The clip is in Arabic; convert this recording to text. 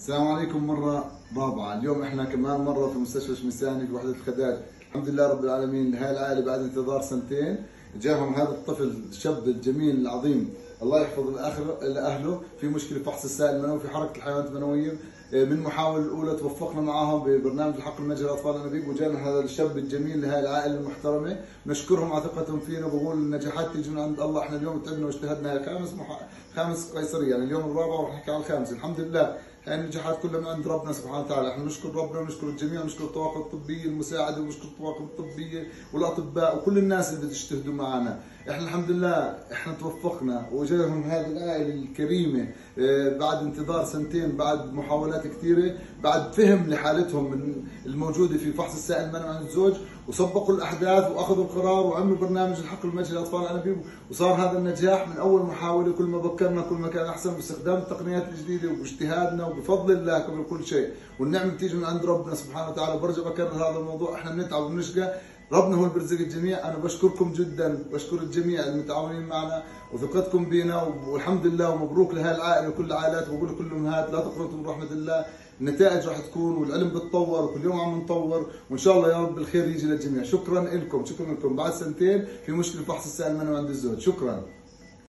السلام عليكم مرة رابعة. اليوم احنا كمان مرة في مستشفى شمساني في وحدة الخداج. الحمد لله رب العالمين، هاي العائلة بعد انتظار سنتين جاهم هذا الطفل الشاب الجميل العظيم، الله يحفظ لأهله. في مشكلة فحص السائل المنوي في حركة الحيوانات المنوية. من المحاولة الأولى توفقنا معاهم ببرنامج الحقل المجهري لأطفال الأنابيب، وجانا هذا الشاب الجميل لهذه العائلة المحترمة. نشكرهم على ثقتهم فينا، وبقول النجاحات تيجي من عند الله. احنا اليوم تعبنا واجتهدنا خامس قيصري، يعني اليوم الرابع وراح نحكي على الخامس. الحمد لله هاي النجاحات كلها من عند ربنا سبحانه وتعالى. احنا نشكر ربنا ونشكر الجميع، ونشكر الطواقم الطبيه المساعده، ونشكر الطواقم الطبيه والاطباء وكل الناس اللي بتجتهدوا معنا. احنا الحمد لله احنا توفقنا وجاهم هذه العائله الكريمه بعد انتظار سنتين، بعد محاولات كثيره، بعد فهم لحالتهم من الموجوده في فحص السائل المنوي عند الزوج، وسبقوا الاحداث واخذوا القرار وعملوا برنامج الحقل المجهري لاطفال الانابيب، وصار هذا النجاح من اول محاوله. كل ما بكرنا كل ما كان احسن، باستخدام التقنيات الجديده وباجتهادنا وبفضل الله قبل كل شيء، والنعمه بتيجي من عند ربنا سبحانه وتعالى. وبرجع بكرر هذا الموضوع، احنا بنتعب وبنشقى، ربنا هو اللي بيرزق الجميع. انا بشكركم جدا، بشكر الجميع المتعاونين معنا وثقتكم بنا، والحمد لله ومبروك لهي العائله وكل العائلات. وبقول لكل الامهات لا تقنطوا من رحمه الله، النتائج راح تكون والعلم بتطور وكل يوم عم نطور، وان شاء الله يا رب الخير يجي للجميع. شكرا لكم، شكرا لكم. بعد سنتين في مشكله فحص السائل المنوي عند الزوج. شكرا.